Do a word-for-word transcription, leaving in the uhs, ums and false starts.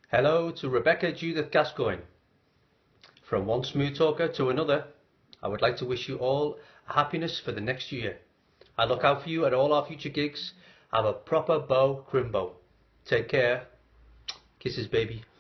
Hello to Rebecca Judith Gascoigne. From one smooth talker to another, I would like to wish you all happiness for the next year. I look out for you at all our future gigs. Have a proper bow crimbo. Take care. Kisses, baby.